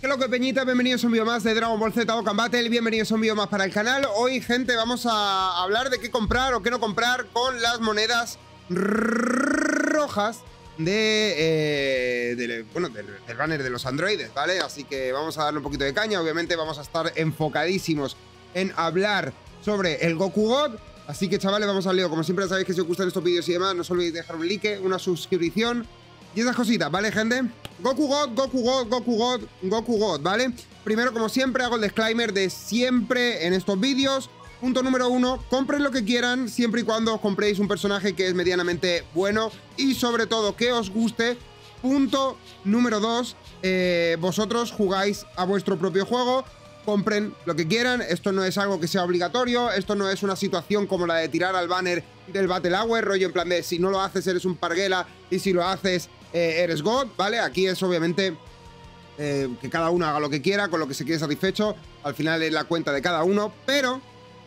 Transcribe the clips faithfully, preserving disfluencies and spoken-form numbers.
¿Qué lo que peñita? Bienvenidos a un vídeo más de Dragon Ball Z Dokkan Battle. Bienvenidos a un vídeo más para el canal. Hoy, gente, vamos a hablar de qué comprar o qué no comprar con las monedas rojas de, eh, de bueno, del, del banner de los androides, ¿vale? Así que vamos a darle un poquito de caña. Obviamente vamos a estar enfocadísimos en hablar sobre el Goku God. Así que, chavales, vamos al lío. Como siempre, sabéis que si os gustan estos vídeos y demás, no os olvidéis de dejar un like, una suscripción y esas cositas, ¿vale, gente? Goku God, Goku God, Goku God, Goku God, ¿vale? Primero, como siempre, hago el disclaimer de siempre en estos vídeos. Punto número uno, compren lo que quieran, siempre y cuando os compréis un personaje que es medianamente bueno y, sobre todo, que os guste. Punto número dos, eh, vosotros jugáis a vuestro propio juego. Compren lo que quieran, esto no es algo que sea obligatorio, esto no es una situación como la de tirar al banner del Battle Hour, rollo en plan de si no lo haces eres un parguela y si lo haces eh, eres God, ¿vale? Aquí es obviamente eh, que cada uno haga lo que quiera, con lo que se quede satisfecho, al final es la cuenta de cada uno, pero...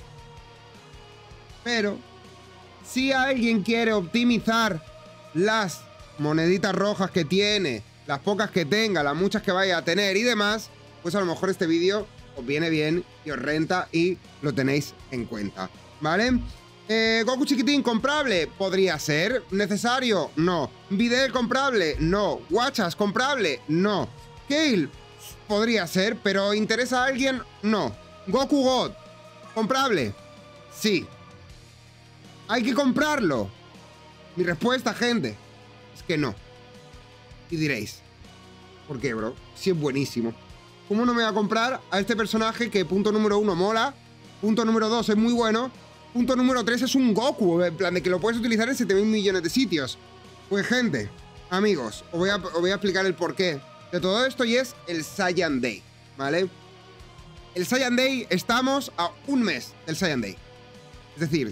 Pero... Si alguien quiere optimizar las moneditas rojas que tiene, las pocas que tenga, las muchas que vaya a tener y demás, pues a lo mejor este vídeo os viene bien y os renta y lo tenéis en cuenta, ¿vale? Eh, Goku chiquitín, ¿comprable? Podría ser. ¿Necesario? No. Videl, ¿comprable? No. Guachas, ¿comprable? No. Kale, podría ser, pero ¿interesa a alguien? No. Goku God, ¿comprable? Sí. ¿Hay que comprarlo? Mi respuesta, gente, es que no. Y diréis, ¿por qué, bro? Si es buenísimo. ¿Cómo no me voy a comprar a este personaje que, punto número uno, mola? Punto número dos, es muy bueno. Punto número tres, es un Goku, en plan de que lo puedes utilizar en siete mil millones de sitios. Pues, gente, amigos, os voy, a, os voy a explicar el porqué de todo esto y es el Saiyan Day, ¿vale? El Saiyan Day, estamos a un mes del Saiyan Day. Es decir,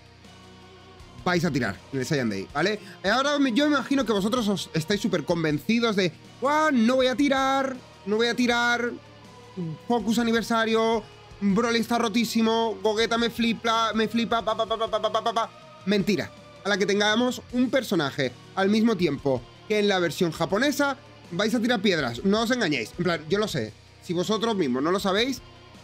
vais a tirar en el Saiyan Day, ¿vale? Ahora yo me imagino que vosotros os estáis súper convencidos de ¡guau! No voy a tirar, no voy a tirar, Focus aniversario, Broly está rotísimo, Gogeta me flipa, me flipa, pa, pa, pa, pa, pa, pa, pa, pa. Mentira. A la que tengamos un personaje al mismo tiempo que en la versión japonesa, vais a tirar piedras, no os engañéis. En plan, yo lo sé, si vosotros mismos no lo sabéis,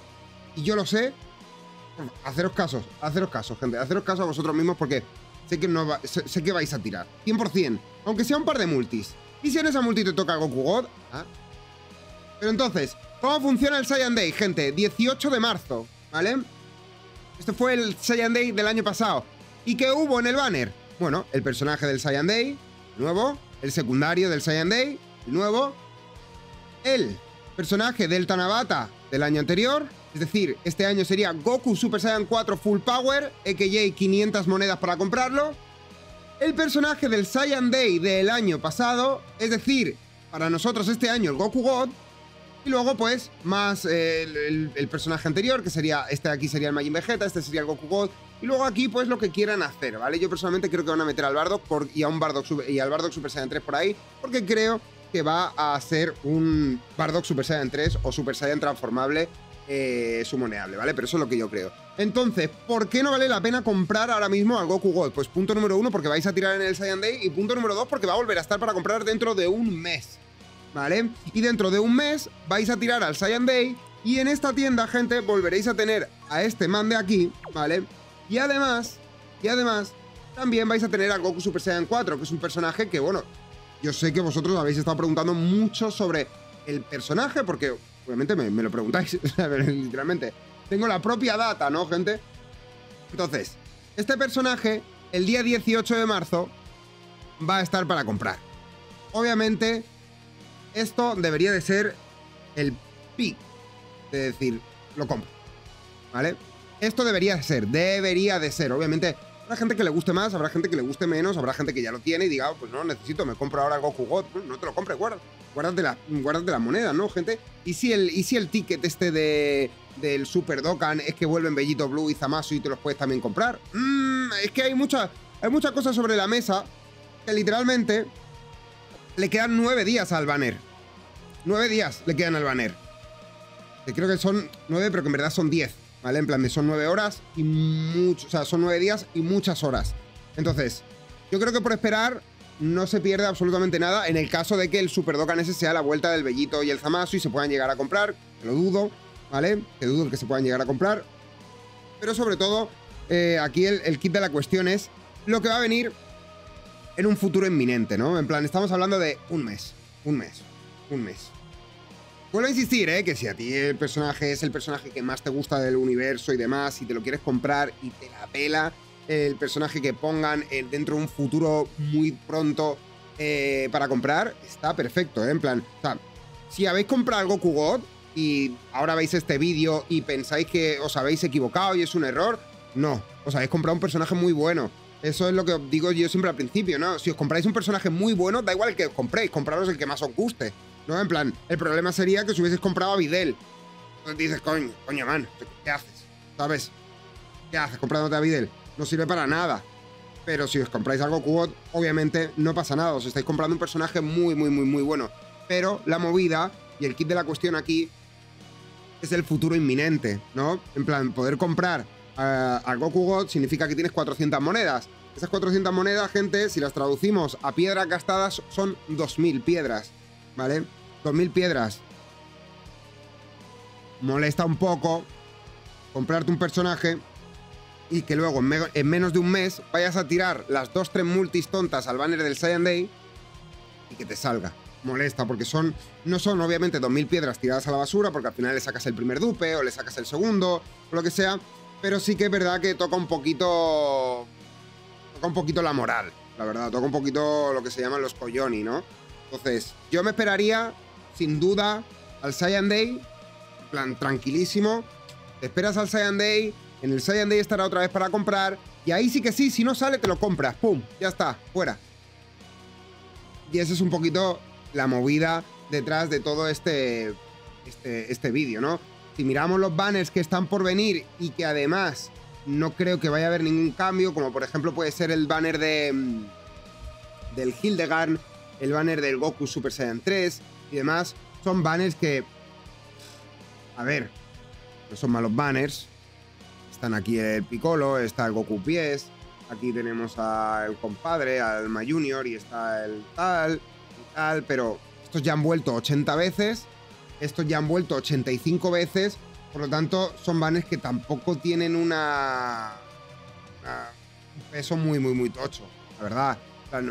y yo lo sé, haceros caso, haceros caso, gente, haceros caso a vosotros mismos porque sé que, no va, sé, sé que vais a tirar, cien por cien, aunque sea un par de multis. Y si en esa multi te toca Goku God, ¿ah? Pero entonces, ¿cómo funciona el Saiyan Day, gente? dieciocho de marzo, ¿vale? Este fue el Saiyan Day del año pasado. ¿Y qué hubo en el banner? Bueno, el personaje del Saiyan Day, nuevo, el secundario del Saiyan Day, nuevo, el personaje del Tanabata del año anterior, es decir, este año sería Goku Super Saiyan cuatro Full Power, a k a quinientas monedas para comprarlo. El personaje del Saiyan Day del año pasado, es decir, para nosotros este año el Goku God. Y luego, pues, más eh, el, el, el personaje anterior, que sería, este de aquí sería el Majin Vegeta, este sería el Goku God. Y luego aquí, pues, lo que quieran hacer, ¿vale? Yo personalmente creo que van a meter al Bardock por, y, a un Bardock Super, y al Bardock Super Saiyan tres por ahí, porque creo que va a ser un Bardock Super Saiyan tres o Super Saiyan transformable eh, sumoneable, ¿vale? Pero eso es lo que yo creo. Entonces, ¿por qué no vale la pena comprar ahora mismo al Goku God? Pues punto número uno, porque vais a tirar en el Saiyan Day, y punto número dos, porque va a volver a estar para comprar dentro de un mes, ¿vale? Y dentro de un mes vais a tirar al Saiyan Day y en esta tienda, gente, volveréis a tener a este man de aquí, ¿vale? Y además, y además, también vais a tener a Goku Super Saiyan cuatro, que es un personaje que, bueno, yo sé que vosotros habéis estado preguntando mucho sobre el personaje, porque obviamente me, me lo preguntáis, literalmente. Tengo la propia data, ¿no, gente? Entonces, este personaje, el día dieciocho de marzo, va a estar para comprar. Obviamente, esto debería de ser el pick de decir, lo compro, ¿vale? Esto debería de ser, debería de ser. Obviamente, habrá gente que le guste más, habrá gente que le guste menos, habrá gente que ya lo tiene y diga, oh, pues no lo necesito, me compro ahora el Goku God. Pues no te lo compres, guarda, guárdate la, guárdate la moneda, ¿no, gente? ¿Y si el, y si el ticket este de, del Super Dokkan es que vuelven Bellito Blue y Zamasu y te los puedes también comprar? Mm, es que hay muchas hay muchas cosas sobre la mesa que literalmente le quedan nueve días al banner. Nueve días le quedan al banner. Que creo que son nueve, pero que en verdad son diez, ¿vale? En plan de son nueve horas y mucho, o sea, son nueve días y muchas horas. Entonces, yo creo que por esperar no se pierde absolutamente nada en el caso de que el Super Dokkan ese sea la vuelta del Bellito y el Zamasu y se puedan llegar a comprar, que lo dudo, ¿vale? Que dudo que se puedan llegar a comprar. Pero sobre todo, eh, aquí el, el kit de la cuestión es lo que va a venir en un futuro inminente, ¿no? En plan, estamos hablando de un mes, un mes, un mes. Vuelvo a insistir, ¿eh? Que si a ti el personaje es el personaje que más te gusta del universo y demás, si te lo quieres comprar y te la pela el personaje que pongan eh, dentro de un futuro muy pronto eh, para comprar, está perfecto, ¿eh? En plan, o sea, si habéis comprado el Goku God y ahora veis este vídeo y pensáis que os habéis equivocado y es un error, no, os habéis comprado un personaje muy bueno. Eso es lo que os digo yo siempre al principio, ¿no? Si os compráis un personaje muy bueno, da igual el que os compréis, compraros el que más os guste, ¿no? En plan, el problema sería que os hubieseis comprado a Videl. Entonces dices, coño, coño, man, ¿qué haces? ¿Sabes? ¿Qué haces comprándote a Videl? No sirve para nada. Pero si os compráis algo Goku God, obviamente no pasa nada. Os estáis comprando un personaje muy, muy, muy, muy bueno. Pero la movida y el kit de la cuestión aquí es el futuro inminente, ¿no? En plan, poder comprar Uh, al Goku God significa que tienes cuatrocientas monedas. Esas cuatrocientas monedas, gente, si las traducimos a piedras gastadas, son dos mil piedras, ¿vale? dos mil piedras. Molesta un poco comprarte un personaje y que luego en, me en menos de un mes vayas a tirar las dos tres multis tontas al banner del Saiyan Day y que te salga. Molesta porque son no son obviamente dos mil piedras tiradas a la basura, porque al final le sacas el primer dupe o le sacas el segundo o lo que sea. Pero sí que es verdad que toca un poquito... Toca un poquito la moral, la verdad. Toca un poquito lo que se llaman los koyoni, ¿no? Entonces, yo me esperaría, sin duda, al Saiyan Day. En plan, tranquilísimo. Te esperas al Saiyan Day. En el Saiyan Day estará otra vez para comprar. Y ahí sí que sí, si no sale, te lo compras. ¡Pum! Ya está, fuera. Y esa es un poquito la movida detrás de todo este, este, este vídeo, ¿no? Si miramos los banners que están por venir y que además no creo que vaya a haber ningún cambio, como por ejemplo puede ser el banner de del Hildegard, el banner del Goku Super Saiyan tres y demás, son banners que, a ver, no son malos banners. Están aquí el Piccolo, está el Goku Pies, aquí tenemos al compadre, al Ma Junior y está el tal y tal, pero estos ya han vuelto ochenta veces. Estos ya han vuelto ochenta y cinco veces, por lo tanto son banners que tampoco tienen una, una un peso muy, muy, muy tocho, la verdad. O sea, no,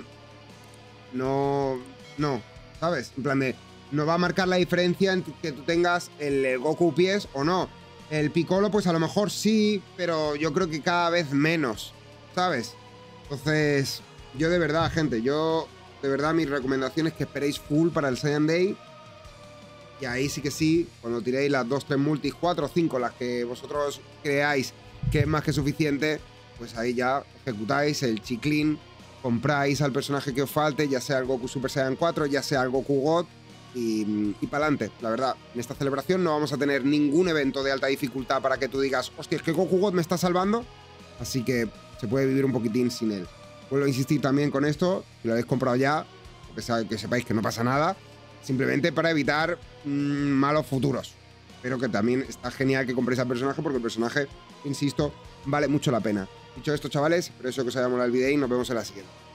no, no, ¿sabes? En plan de, no va a marcar la diferencia en que tú tengas el, el Goku Pies o no. El Piccolo, pues a lo mejor sí, pero yo creo que cada vez menos, ¿sabes? Entonces, yo de verdad, gente, yo de verdad mi recomendación es que esperéis full para el Saiyan Day. Y ahí sí que sí, cuando tiréis las dos, tres multis, cuatro o cinco, las que vosotros creáis que es más que suficiente, pues ahí ya ejecutáis el chiclín, compráis al personaje que os falte, ya sea el Goku Super Saiyan cuatro, ya sea el Goku God, y, y para adelante. La verdad, en esta celebración no vamos a tener ningún evento de alta dificultad para que tú digas, hostia, es que Goku God me está salvando, así que se puede vivir un poquitín sin él. Vuelvo a insistir también con esto, si lo habéis comprado ya, que sepáis que no pasa nada, simplemente para evitar mmm, malos futuros. Pero que también está genial que compréis al personaje porque el personaje, insisto, vale mucho la pena. Dicho esto, chavales, espero que os haya molado el vídeo y nos vemos en la siguiente.